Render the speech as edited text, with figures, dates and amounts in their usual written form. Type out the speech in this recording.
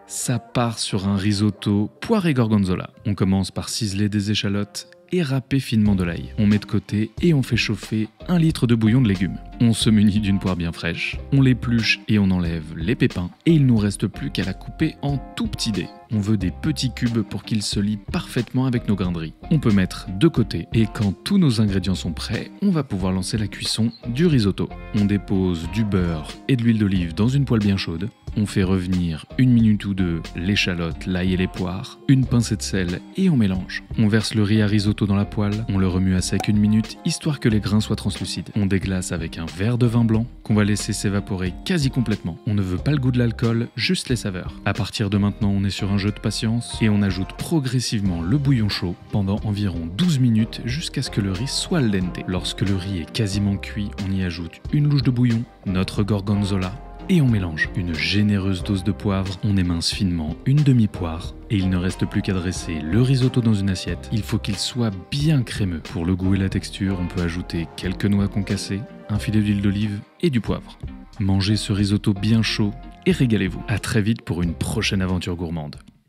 Ça part sur un risotto poire et gorgonzola. On commence par ciseler des échalotes et râper finement de l'ail. On met de côté et on fait chauffer 1 litre de bouillon de légumes. On se munit d'une poire bien fraîche, on l'épluche et on enlève les pépins et il nous reste plus qu'à la couper en tout petits dés. On veut des petits cubes pour qu'ils se lient parfaitement avec nos grains de riz. On peut mettre de côté et quand tous nos ingrédients sont prêts, on va pouvoir lancer la cuisson du risotto. On dépose du beurre et de l'huile d'olive dans une poêle bien chaude. On fait revenir 1 minute ou 2 l'échalote, l'ail et les poires, une pincée de sel et on mélange. On verse le riz à risotto dans la poêle, on le remue à sec 1 minute histoire que les grains soient translucides. On déglace avec un verre de vin blanc qu'on va laisser s'évaporer quasi complètement. On ne veut pas le goût de l'alcool, juste les saveurs. À partir de maintenant, on est sur un jeu de patience et on ajoute progressivement le bouillon chaud pendant environ 12 minutes jusqu'à ce que le riz soit al dente. Lorsque le riz est quasiment cuit, on y ajoute une louche de bouillon, notre gorgonzola et on mélange. Une généreuse dose de poivre, on émince finement une demi-poire et il ne reste plus qu'à dresser le risotto dans une assiette. Il faut qu'il soit bien crémeux. Pour le goût et la texture, on peut ajouter quelques noix concassées, un filet d'huile d'olive et du poivre. Mangez ce risotto bien chaud et régalez-vous. À très vite pour une prochaine aventure gourmande.